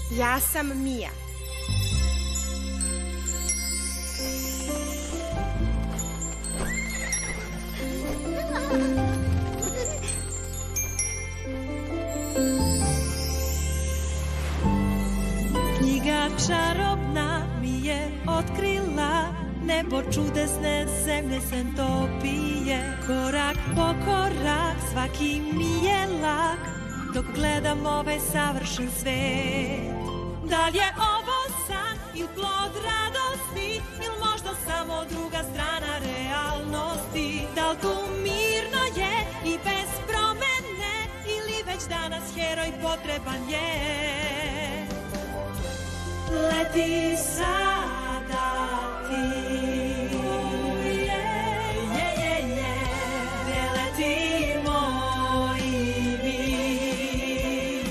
Ja sam Mija. Knjiga čarobna mi je otkrila, nebo čudesne zemlje sen topije. Korak po korak svaki mi je lak, dok gledam ovaj savršen svet. Da li je ovo san ili plod radosti, ili možda samo druga strana realnosti? Da li tu mirno je i bez promene, ili već danas heroj potreban je? Leti sada ti, gde letimo i mi.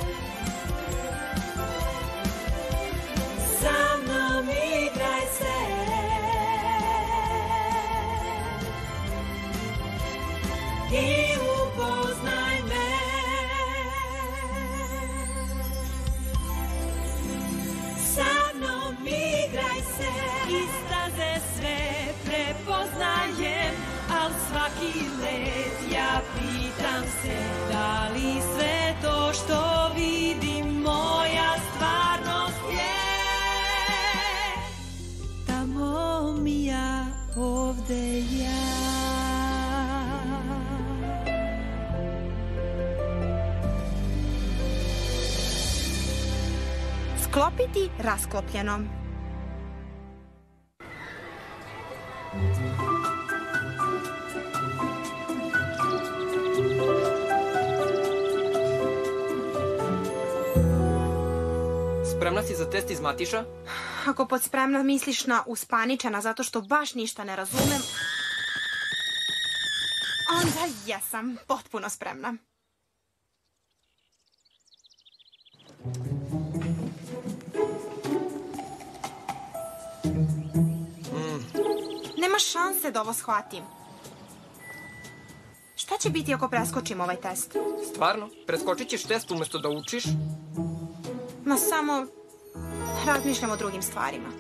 Sa mnom igraj se i upoznaj me. Sa mnom igraj se, istraze sve prepoznajem, al svaki let ja pitam se, da li sve to što vidim moja stvarnost je? Tamo mi ja, ovde ja. Sklopiti rasklopljeno. Spremna si za test iz Matiša? Ako pod spremna misliš na uspaničena zato što baš ništa ne razumem, onda jesam potpuno spremna. Nema šanse da ovo shvatim. Šta će biti ako preskočim ovaj test? Stvarno? Preskočit ćeš test umesto da učiš? Ma samo razmišljam o drugim stvarima.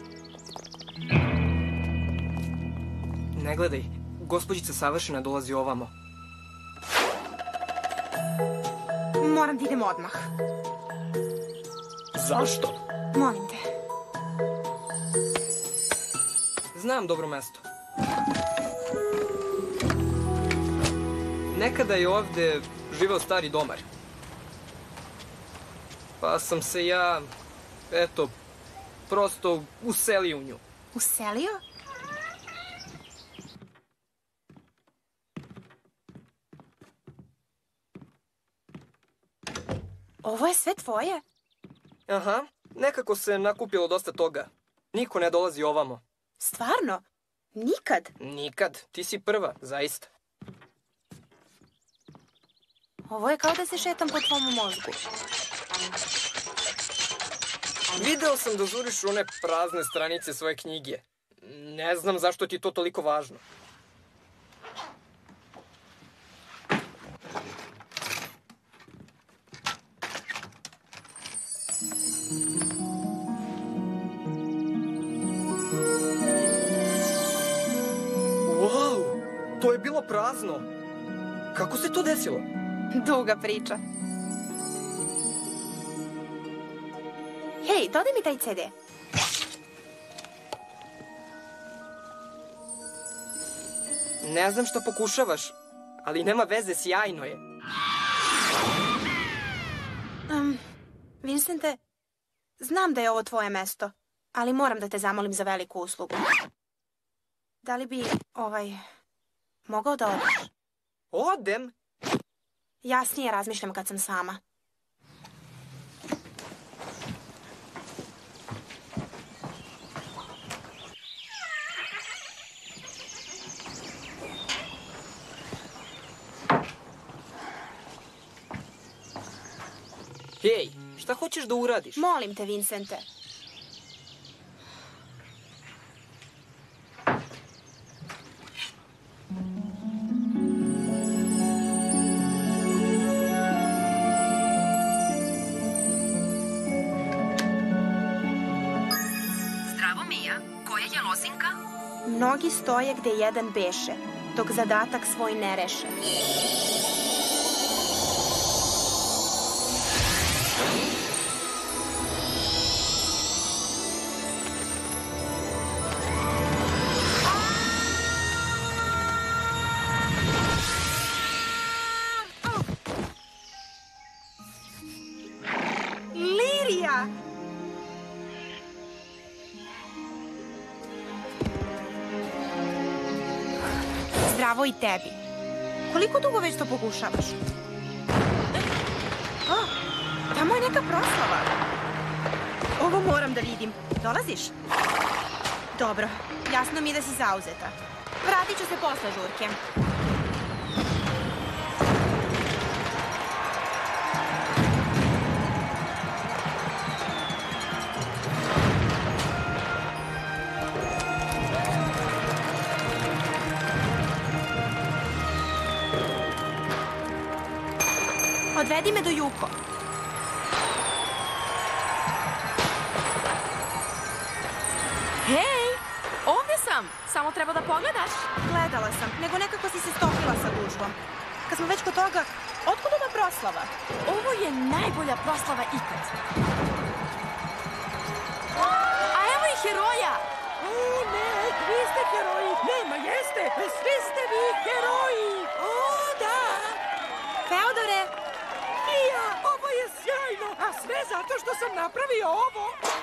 Ne gledaj, gospođica savršena dolazi ovamo. Moram da idem odmah. Zašto? Molim te. Znam dobro mesto. Nekada je ovde živeo stari domar. Pa sam se ja, eto, prosto uselio u nju. Uselio? Ovo je sve tvoje? Aha, nekako se nakupilo dosta toga. Niko ne dolazi ovamo. Stvarno? Nikad? Nikad. Ti si prva, zaista. Ovo je kao da se šetam po tvom mozgu. Video sam da žuriš one prazne stranice svoje knjige. Ne znam zašto ti je to toliko važno. Wow, to je bilo prazno. Kako se to desilo? Duga priča. Hej, dodaj mi taj CD. Ne znam što pokušavaš, ali nema veze, sjajno je. Vincente, znam da je ovo tvoje mesto, ali moram da te zamolim za veliku uslugu. Da li bi, mogao da odeš? Odem? Jasnije razmišljam kad sam sama. Hej, šta hoćeš da uradiš? Molim te, Vincente. lozinka? Mnogi stoje gde jedan beše, dok zadatak svoj ne reše. Lirija! Zdravo i tebi. Koliko dugo već to pokušavaš? Tamo je neka proslava. Ovo moram da vidim. Dolaziš? Dobro, jasno mi je da si zauzeta. Vratit ću se posle žurke. Odvedi me do Juko. Hej, ovde sam. Samo treba da pogledaš. Gledala sam, nego nekako si se stopila sa gužvom. Kad smo već kod toga, otkud ova proslava? Ovo je najbolja proslava ikad. A evo i heroja. O ne, vi ste heroji. Nema, jeste. Svi ste vi heroji. O da. Feodore! Ja, ovo je sjajno. A sve zato što sam napravio ovo.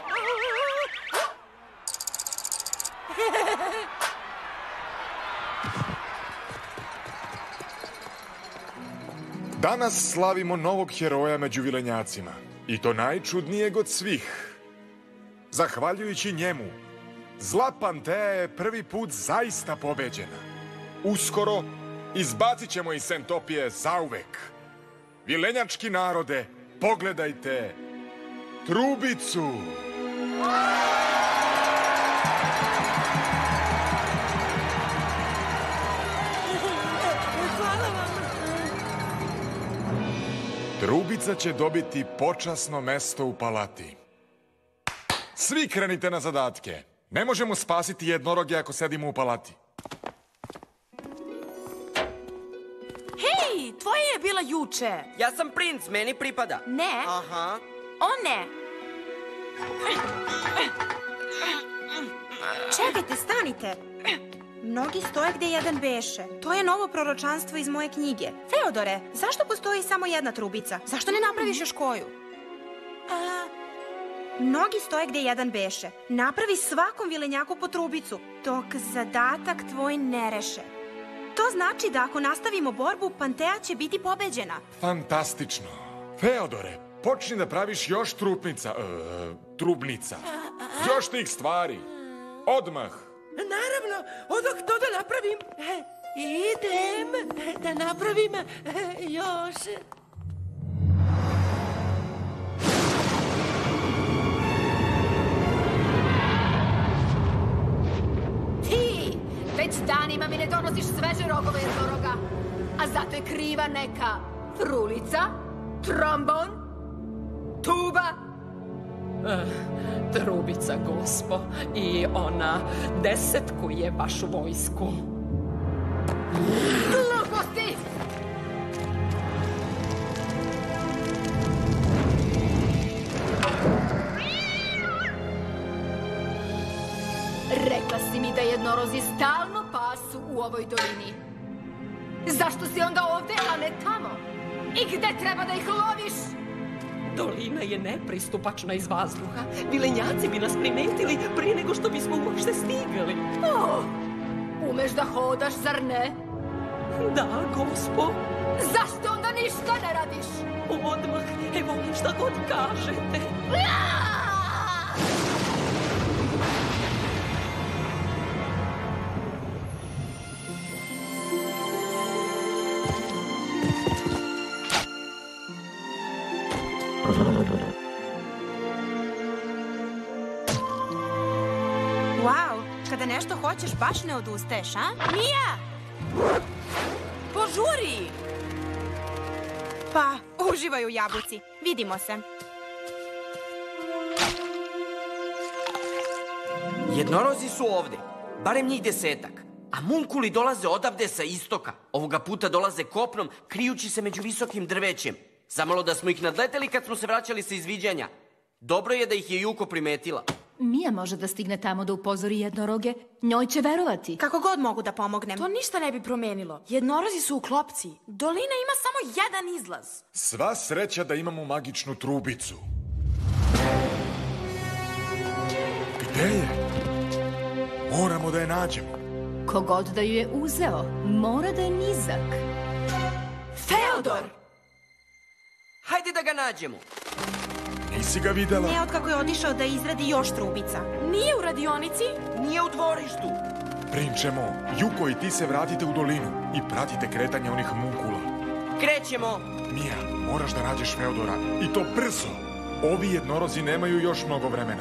Danas slavimo novog heroja među vilenjacima. I to najčudnijeg od svih. Zahvaljujući njemu, zla Pantea je prvi put zaista pobeđena. Uskoro izbacit ćemo iz Sentopije zauvek. Vilenjački narode, pogledajte trubicu! Hvala vam. Trubica će dobiti počasno mesto u palati. Svi krenite na zadatke. Ne možemo spasiti jednoroge ako sedimo u palati. Hej, tvoja je bila juče. Ja sam princ, meni pripada. Ne, Aha. o ne. Čekajte, stanite. Mnogi stoje gde jedan beše. To je novo proročanstvo iz moje knjige. Feodore, zašto postoji samo jedna trubica? Zašto ne napraviš još koju? Mnogi stoje gde jedan beše. Napravi svakom vilenjaku po trubicu, dok zadatak tvoj ne reše. To znači da ako nastavimo borbu, Pantea će biti pobeđena. Fantastično. Feodore, počni da praviš još trubnica. Još tih stvari. Odmah. Naravno, odok to da napravim. Idem da napravim još. Ti! Već danima mi ne donosiš sveže rogove jednoroga. A zato je kriva neka frulica, trombon, tuba. Trubica, gospo, i ona desetkuje vašu vojsku. Gluposti! Rekla si mi da jednorozi stalno pasu u ovoj dolini. Zašto si onda ovde, a ne tamo? I gde treba da ih loviš? Dolina je nepristupačna iz vazduha. Vilenjaci bi nas primetili prije nego što bismo uopšte stigli. Umeš da hodaš, zar ne? Da, gospo. Zašto onda ništa ne radiš? Odmah, evo šta god kažete. Wow, kada nešto hoćeš, baš ne odustaješ, a? Mija! Požuri! Pa, uživaj u jabuci. Vidimo se. Jednorozi su ovde, barem njih 10-ak, a munkuli dolaze odavde sa istoka. Ovoga puta dolaze kopnom, krijući se među visokim drvećem. Zamalo da smo ih nadleteli kad smo se vraćali sa izviđanja. Dobro je da ih je Juko primetila. Mija može da stigne tamo da upozori jednoroge. Njoj će verovati. Kako god mogu da pomognem. To ništa ne bi promenilo. Jednorozi su u klopci. Dolina ima samo jedan izlaz. Sva sreća da imamo magičnu trubicu. Gde je? Moramo da je nađemo. Kogod da ju je uzeo, mora da je nizak. Feodor! Hajde da ga nađemo. Nisi ga videla? Ne, otkako je otišao da izradi još trubica. Nije u radionici? Nije u dvorištu. Prinčemo, Juko i ti se vratite u dolinu i pratite kretanje onih munkula. Krećemo. Mija, moraš da nađeš Feodora. I to brzo. Ovi jednorozi nemaju još mnogo vremena.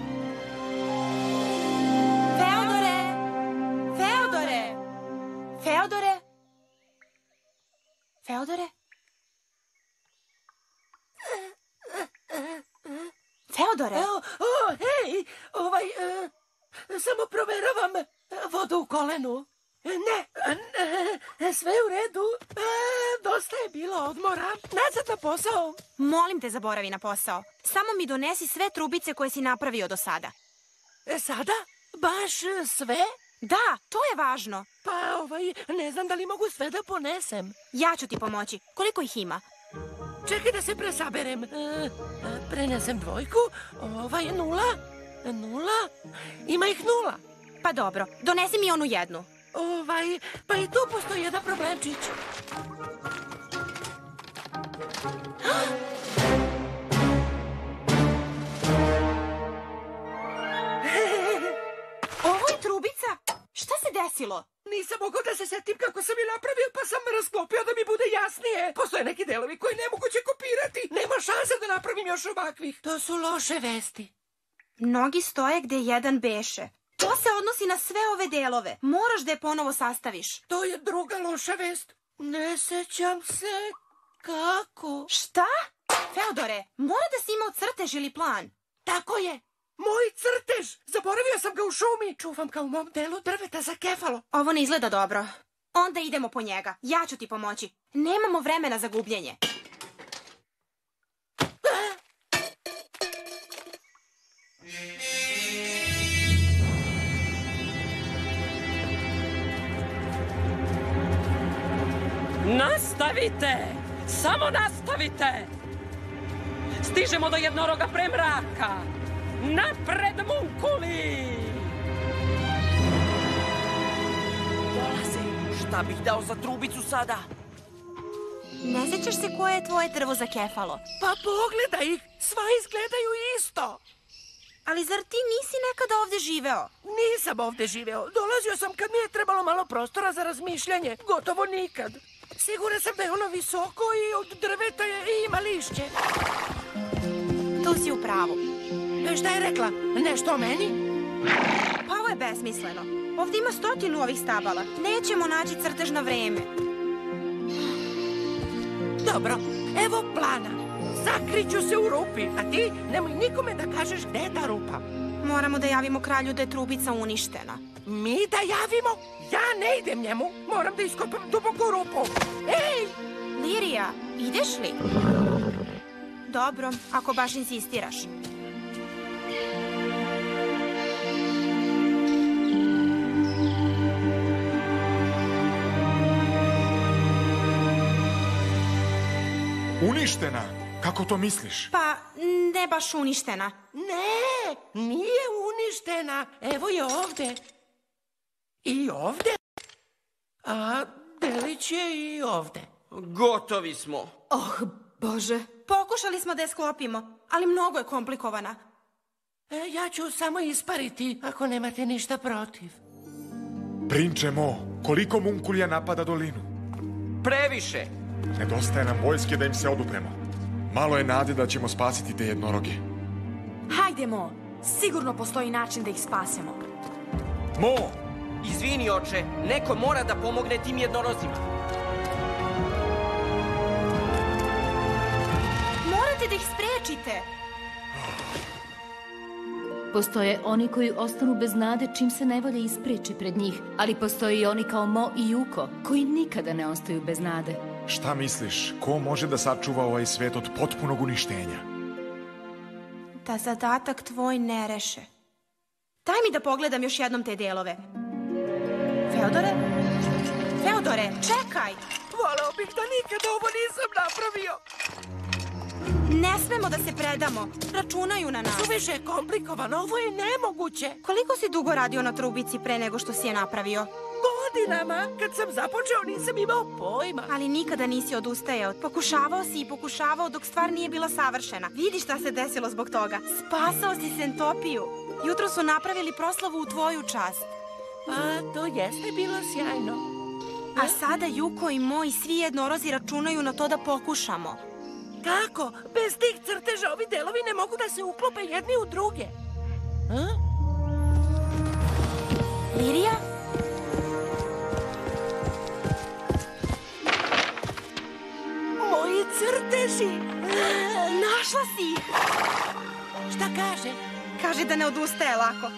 Feodore! Feodore! Feodore? Feodore? Feodore? Hej, samo proveravam vodu u kolenu. Ne, sve u redu. Dosta je bilo odmora. Nazad na posao. Molim te, zaboravi na posao. Samo mi donesi sve trubice koje si napravio do sada. Sada? Baš sve? Da, to je važno. Pa, ne znam da li mogu sve da ponesem. Ja ću ti pomoći. Koliko ih ima? Čekaj da se presaberem. Prenesem 2. Ova je 0. 0. Ima ih 0. Pa dobro, donesi mi onu jednu. Pa i tu postoji jedan problemčić. Ovo je trubica? Šta se desilo? Nisam mogao da se setim kako sam je napravio, pa sam rasklopio da mi bude jasnije. Postoje neki delovi koji nemoguće kopirati. Nema šanse da napravim još ovakvih. To su loše vesti. Mnogi stoje gde jedan beše. To se odnosi na sve ove delove. Moraš da je ponovo sastaviš. To je druga loša vest. Ne sećam se kako. Šta? Feodore, mora da si imao crtež ili plan. Tako je. Moj crtež! Zaboravio sam ga u šumi. Čuvam ga u mom delu drveta za kefalo. Ovo ne izgleda dobro. Onda idemo po njega. Ja ću ti pomoći. Nemamo vremena za gubljenje. Nastavite! Samo nastavite! Stižemo do jednoroga pre mraka! Napred, munkuli! Dolaze. Šta bih dao za trubicu sada? Ne sećaš se koje je tvoje drvo za kefalo? Pa pogledaj ih, sva izgledaju isto. Ali zar ti nisi nekada ovde živeo? Nisam ovde živeo. Dolazio sam kad mi je trebalo malo prostora za razmišljanje. Gotovo nikad. Sigurna sam da je ono visoko i od drveta ima lišće. Tu si u pravu. Šta je rekla? Nešto o meni? Pa ovo je besmisleno. Ovde ima 100 ovih stabala. Nećemo naći crtež na vreme. Dobro, evo plana. Sakriću se u rupi, a ti nemoj nikome da kažeš gde je ta rupa. Moramo da javimo kralju da je trubica uništena. Mi da javimo? Ja ne idem njemu. Moram da iskopam duboku rupu. Ej! Lirija, ideš li? Dobro, ako baš insistiraš. Uništena? Kako to misliš? Pa, ne baš uništena. Ne, nije uništena. Evo je ovde. I ovde. A delić je i ovde. Gotovi smo. Oh, Bože. Pokušali smo da je sklopimo, ali mnogo je komplikovana. Ja ću samo ispariti, ako nemate ništa protiv. Prinče Mo, koliko munkulija napada dolinu? Previše. Nedostaje nam vojske da im se odupremo. Malo je nade da ćemo spasiti te jednoroge. Hajdemo. Sigurno postoji način da ih spasemo. Mo! Izvini, oče. Neko mora da pomogne tim jednorozima. Morate da ih sprečite. Postoje oni koji ostanu bez nade čim se nevolja ispriči pred njih, ali postoji i oni kao Mo i Juko, koji nikada ne ostaju bez nade. Šta misliš, ko može da sačuva ovaj svet od potpunog uništenja? Da zadatak tvoj ne reše. Daj mi da pogledam još jednom te delove. Feodore? Feodore, čekaj! Voleo bih da nikada ovo nisam napravio. Ne smemo da se predamo. Računaju na nas. Suviše je komplikovano, ovo je nemoguće. Koliko si dugo radio na trubici pre nego što si je napravio? Godinama. Kad sam započeo nisam imao pojma. Ali nikada nisi odustajao. Pokušavao si i pokušavao dok stvar nije bila savršena. Vidi šta se desilo zbog toga. Spasao si Sentopiju. Jutro su napravili proslavu u tvoju čast. Pa, to jeste bilo sjajno. A sada Juko i Mo i svi jednorozi računaju na to da pokušamo. Kako? Bez tih crteža ovi delovi ne mogu da se uklope jedni u druge. Lirija? Moji crteži! Našla si ih! Šta kaže? Kaže da ne odustaje lako.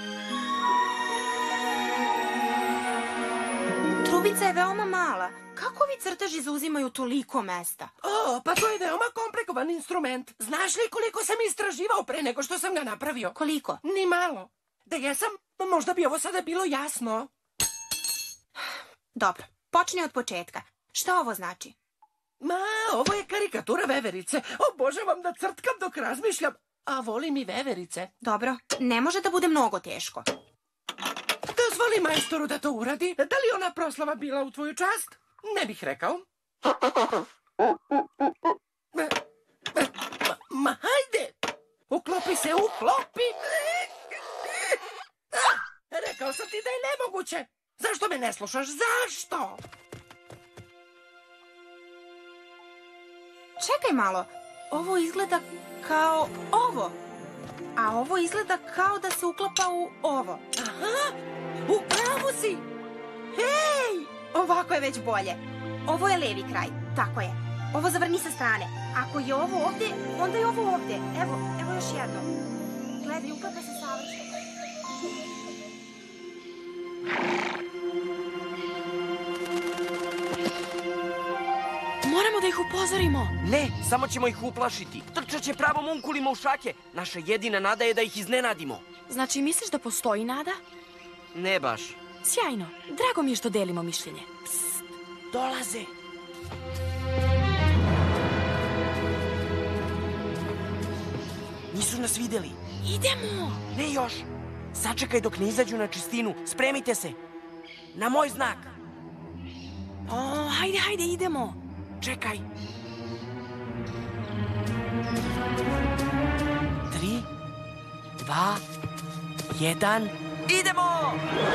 Trubica je veoma mala. Kako ovi crteži zauzimaju toliko mesta? O, pa to je veoma komplikovan instrument. Znaš li koliko sam istraživao pre nego što sam ga napravio? Koliko? Ni malo. Da jesam, možda bi ovo sada bilo jasno. Dobro, počni od početka. Šta ovo znači? Ma, ovo je karikatura veverice. Obožavam da crtkam dok razmišljam, a volim i veverice. Dobro, ne može da bude mnogo teško. Dozvoli majstoru da to uradi. Da li ona proslava bila u tvoju čast? Ne bih rekao. Ma, hajde! Uklopi se, uklopi! Rekao sam ti da je nemoguće. Zašto me ne slušaš? Zašto? Čekaj malo. Ovo izgleda kao ovo. A ovo izgleda kao da se uklapa u ovo. Aha! U pravu si! Hej! Ovako je već bolje. Ovo je levi kraj. Tako je. Ovo zavrni sa strane. Ako je ovo ovdje, onda je ovo ovdje. Evo još jedno. Gledaj, uklapa se savršeno. Moramo da ih upozorimo. Ne, samo ćemo ih uplašiti. Trčat će pravo munkulima u šake. Naša jedina nada je da ih iznenadimo. Znači, misliš da postoji nada? Ne baš. Sjajno. Drago mi je što delimo mišljenje. Psst, dolaze. Nisu nas videli. Idemo! Ne još. Sačekaj dok ne izađu na čistinu. Spremite se. Na moj znak. O, hajde, idemo. Čekaj. 3, 2, 1, idemo!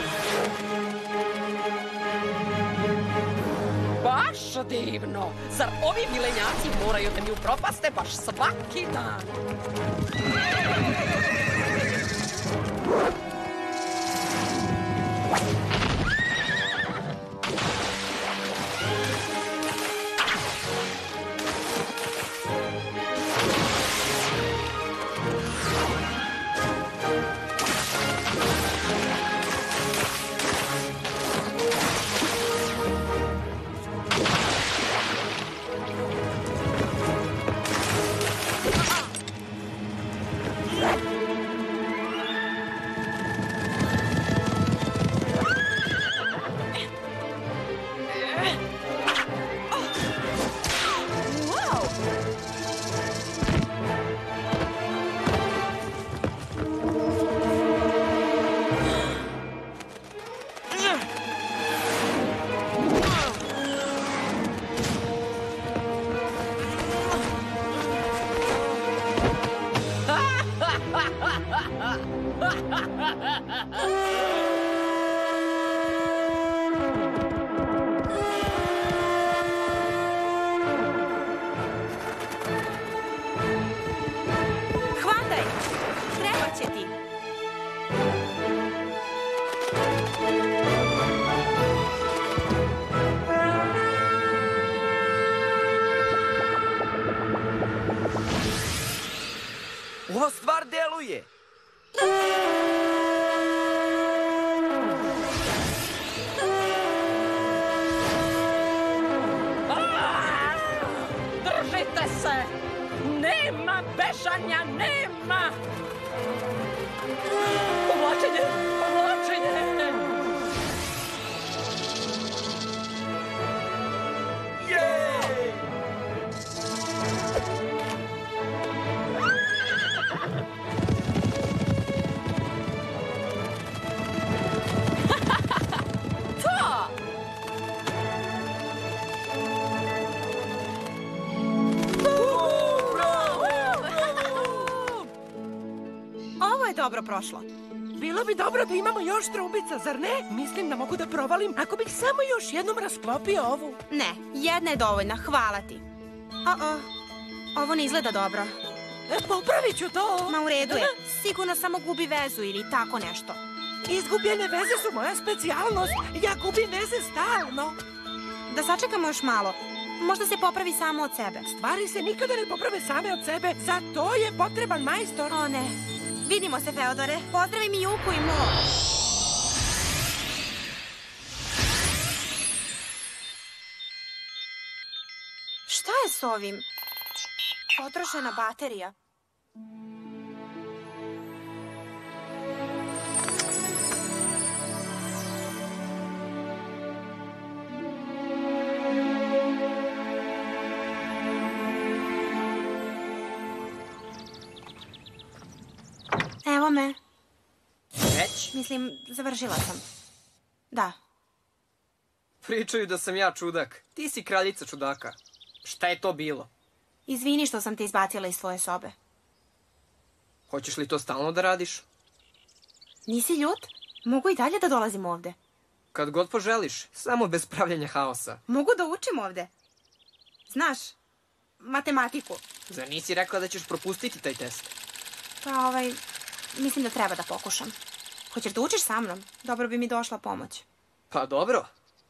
Baš divno. Zar ovi milenjaci moraju da mi upropaste baš svaki dan? Hvataj! Treba će ti! Ova stvar deluje. Držite se! Nema bežanja, nema! Povlačenje, povlačenje! Jej! Ovo je dobro prošlo. Bilo bi dobro da imamo još trubica, zar ne? Mislim da mogu da provalim ako bih samo još jednom rasklopio ovu. Ne, jedna je dovoljna, hvala ti. Ovo ne izgleda dobro. Popravit ću to. Ma u redu je, sigurno samo gubi vezu ili tako nešto. Izgubljene veze su moja specijalnost. Ja gubim veze stalno. Da sačekamo još malo. Možda se popravi samo od sebe. Stvari se nikada ne poprave same od sebe. Za to je potreban majstor. O ne. Vidimo se, Feodore. Pozdravi mi Juku i Mo. Šta je s ovim? Potrošena baterija. Evo me. Već? Mislim, završila sam. Da. Pričaju da sam ja čudak. Ti si kraljica čudaka. Šta je to bilo? Izvini što sam te izbacila iz svoje sobe. Hoćeš li to stalno da radiš? Nisi ljut? Mogu i dalje da dolazim ovde. Kad god poželiš, samo bez pravljenja haosa. Mogu da učim ovde. Znaš, matematiku. Zar nisi rekla da ćeš propustiti taj test? Pa mislim da treba da pokušam. Hoćeš da učiš sa mnom? Dobro bi mi došla pomoć. Pa dobro.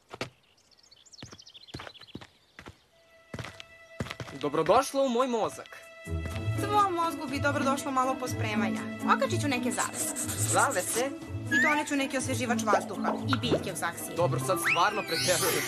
Dobrodošla u moj mozak. Tvom mozgu bi dobro došlo malo pospremanja. Okačit ću neke zavese. Zavese? I doneću neki osveživač vazduha. I biljke u saksiji. Dobro, sad stvarno preteruješ.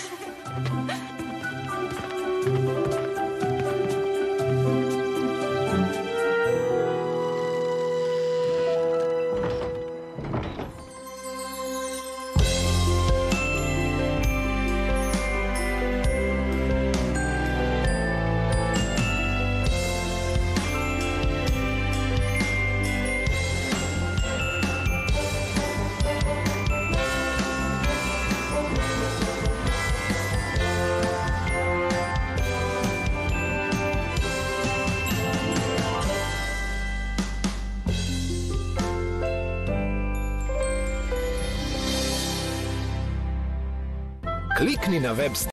Klikni na web